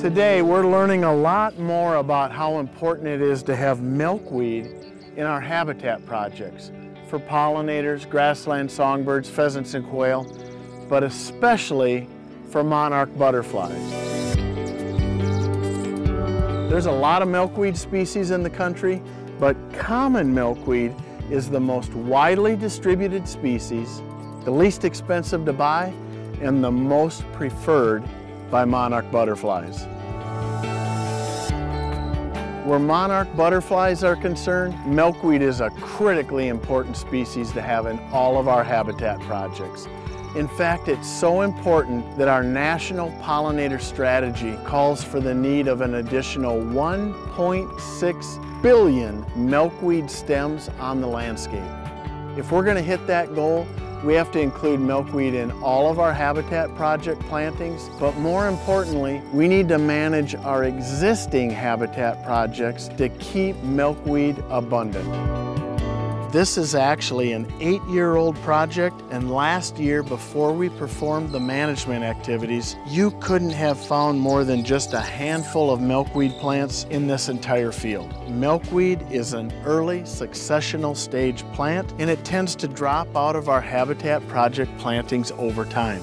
Today we're learning a lot more about how important it is to have milkweed in our habitat projects for pollinators, grassland songbirds, pheasants and quail, but especially for monarch butterflies. There's a lot of milkweed species in the country, but common milkweed is the most widely distributed species, the least expensive to buy, and the most preferred by monarch butterflies. Where monarch butterflies are concerned, milkweed is a critically important species to have in all of our habitat projects. In fact, it's so important that our national pollinator strategy calls for the need of an additional 1.6 billion milkweed stems on the landscape. If we're going to hit that goal, we have to include milkweed in all of our habitat project plantings, but more importantly, we need to manage our existing habitat projects to keep milkweed abundant. This is actually an 8-year-old project, and last year, before we performed the management activities, you couldn't have found more than just a handful of milkweed plants in this entire field. Milkweed is an early successional stage plant, and it tends to drop out of our habitat project plantings over time.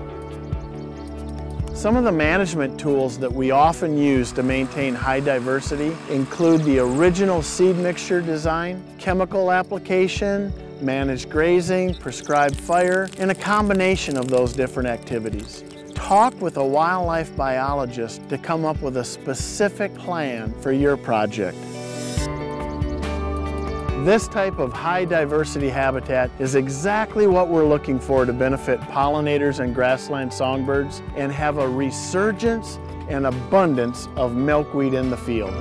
Some of the management tools that we often use to maintain high diversity include the original seed mixture design, chemical application, managed grazing, prescribed fire, and a combination of those different activities. Talk with a wildlife biologist to come up with a specific plan for your project. This type of high diversity habitat is exactly what we're looking for to benefit pollinators and grassland songbirds and have a resurgence and abundance of milkweed in the field.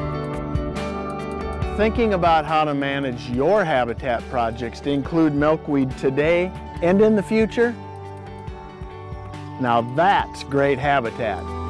Thinking about how to manage your habitat projects to include milkweed today and in the future? Now that's great habitat.